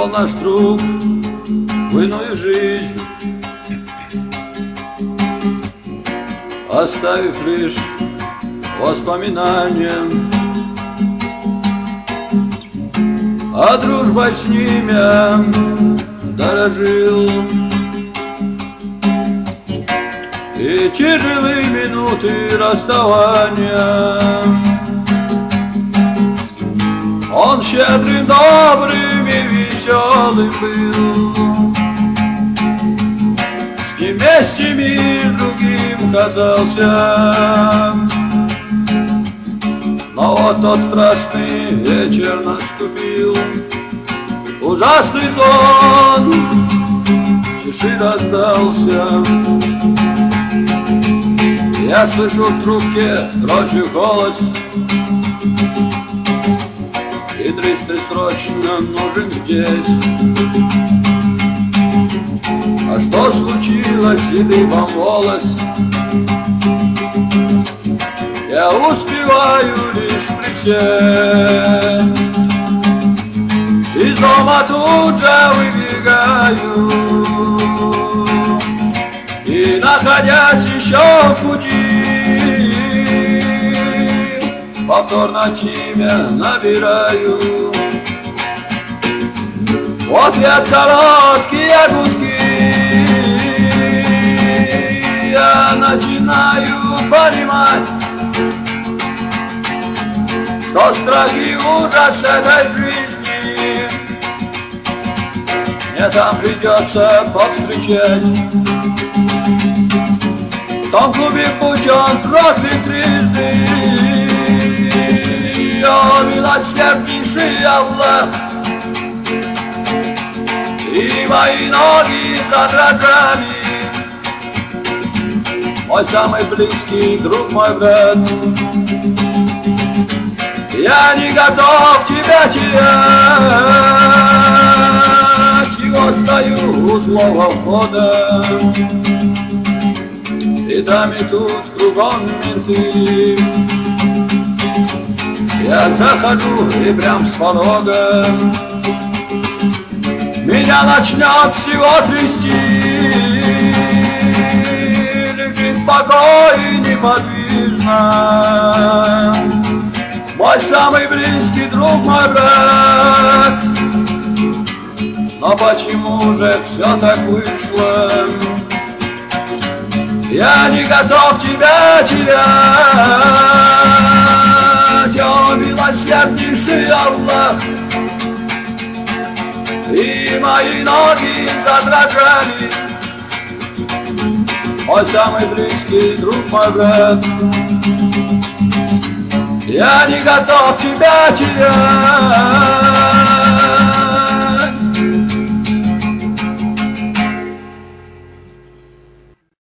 ушел наш друг в иную жизнь, оставив лишь воспоминания, а дружбой с ним я дорожил. И тяжелые минуты расставания он щедрым, добрым и веселым был. С ним вместе мир другим казался, но вот тот страшный вечер наступил. Ужасный сон в тиши раздался. Я слышу в трубке дрожью голос: Идрис, ты срочно нужен здесь. А что случилось, и дыбом волос? Я успеваю лишь присесть, из дома тут же выбегаю, и, находясь еще в пути, повторно тебя набираю. В ответ короткие гудки, я начинаю понимать, что страх и ужас этой жизни мне там придется повстречать. В том клубе, будь он проклят трижды, о милосерднейший Аллах, и мои ноги задрожали. Мой самый близкий друг, мой брат, я не готов тебя терять, его стою у злого входа, и там и тут кругом менты. Я захожу и прям с порога меня начнет всего трясти. Лежит в покое неподвижно мой самый близкий друг, мой брат. Но почему же все так вышло? Я не готов тебя терять, о милосерднейший Аллах, и мои ноги задрожали. Мой самый близкий друг, мой брат, я не готов тебя терять.